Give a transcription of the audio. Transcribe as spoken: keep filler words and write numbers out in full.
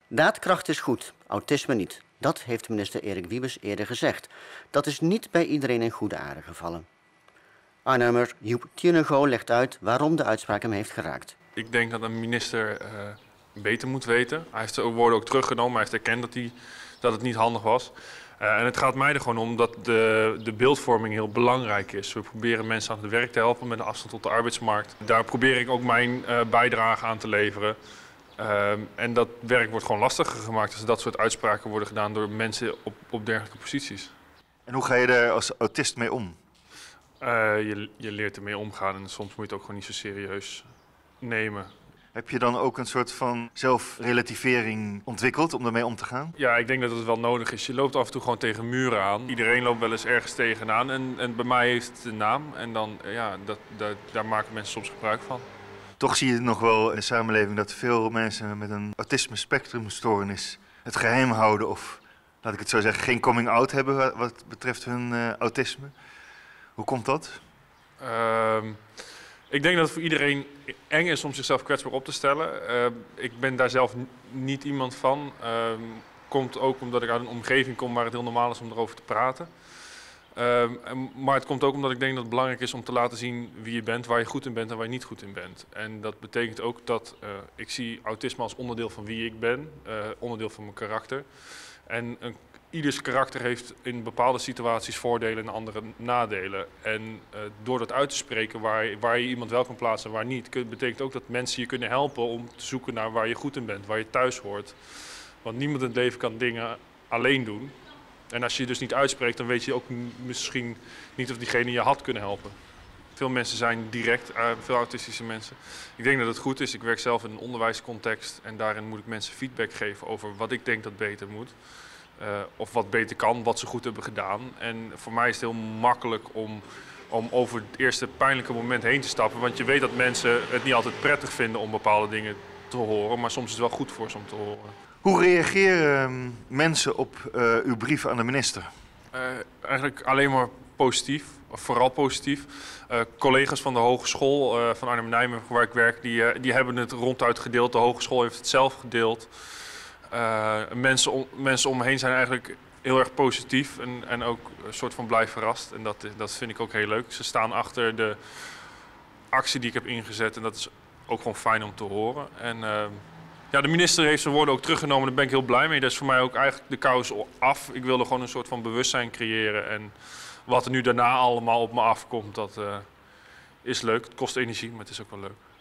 Daadkracht is goed, autisme niet. Dat heeft minister Erik Wiebes eerder gezegd. Dat is niet bij iedereen in goede aarde gevallen. Arnhemmer Joep Tienego legt uit waarom de uitspraak hem heeft geraakt. Ik denk dat een minister uh, beter moet weten. Hij heeft de woorden ook teruggenomen. Hij heeft erkend dat, hij, dat het niet handig was. Uh, en het gaat mij er gewoon om dat de, de beeldvorming heel belangrijk is. We proberen mensen aan het werk te helpen met een afstand tot de arbeidsmarkt. Daar probeer ik ook mijn uh, bijdrage aan te leveren. Uh, en dat werk wordt gewoon lastiger gemaakt als dat soort uitspraken worden gedaan door mensen op, op dergelijke posities. En hoe ga je daar als autist mee om? Uh, je, je leert ermee omgaan en soms moet je het ook gewoon niet zo serieus nemen. Heb je dan ook een soort van zelfrelativering ontwikkeld om daarmee om te gaan? Ja, ik denk dat het wel nodig is. Je loopt af en toe gewoon tegen muren aan. Iedereen loopt wel eens ergens tegenaan en, en bij mij heeft het een naam. En dan, ja, dat, dat, daar maken mensen soms gebruik van. Toch zie je nog wel in de samenleving dat veel mensen met een autisme-spectrumstoornis het geheim houden of, laat ik het zo zeggen, geen coming-out hebben wat betreft hun uh, autisme. Hoe komt dat? Uh, ik denk dat het voor iedereen eng is om zichzelf kwetsbaar op te stellen. Uh, ik ben daar zelf niet iemand van. Uh, komt ook omdat ik uit een omgeving kom waar het heel normaal is om erover te praten. Uh, maar het komt ook omdat ik denk dat het belangrijk is om te laten zien wie je bent, waar je goed in bent en waar je niet goed in bent. En dat betekent ook dat uh, ik zie autisme als onderdeel van wie ik ben, uh, onderdeel van mijn karakter. En een Ieders karakter heeft in bepaalde situaties voordelen en andere nadelen. En uh, door dat uit te spreken waar, waar je iemand wel kan plaatsen en waar niet, betekent ook dat mensen je kunnen helpen om te zoeken naar waar je goed in bent, waar je thuis hoort. Want niemand in het leven kan dingen alleen doen. En als je je dus niet uitspreekt, dan weet je ook misschien niet of diegene je had kunnen helpen. Veel mensen zijn direct, uh, veel autistische mensen. Ik denk dat het goed is. Ik werk zelf in een onderwijscontext en daarin moet ik mensen feedback geven over wat ik denk dat beter moet. Uh, of wat beter kan, wat ze goed hebben gedaan. En voor mij is het heel makkelijk om, om over het eerste pijnlijke moment heen te stappen. Want je weet dat mensen het niet altijd prettig vinden om bepaalde dingen te horen. Maar soms is het wel goed voor ze om te horen. Hoe reageren mensen op uh, uw brief aan de minister? Uh, eigenlijk alleen maar positief. Of vooral positief. Uh, collega's van de hogeschool, uh, van Arnhem-Nijmegen waar ik werk, die, uh, die hebben het ronduit gedeeld. De hogeschool heeft het zelf gedeeld. Uh, mensen, om, mensen om me heen zijn eigenlijk heel erg positief en, en ook een soort van blij verrast. En dat, dat vind ik ook heel leuk. Ze staan achter de actie die ik heb ingezet en dat is ook gewoon fijn om te horen. En uh, ja, de minister heeft zijn woorden ook teruggenomen, daar ben ik heel blij mee. Dat is voor mij ook eigenlijk de kous af. Ik wilde gewoon een soort van bewustzijn creëren. En wat er nu daarna allemaal op me afkomt, dat uh, is leuk. Het kost energie, maar het is ook wel leuk.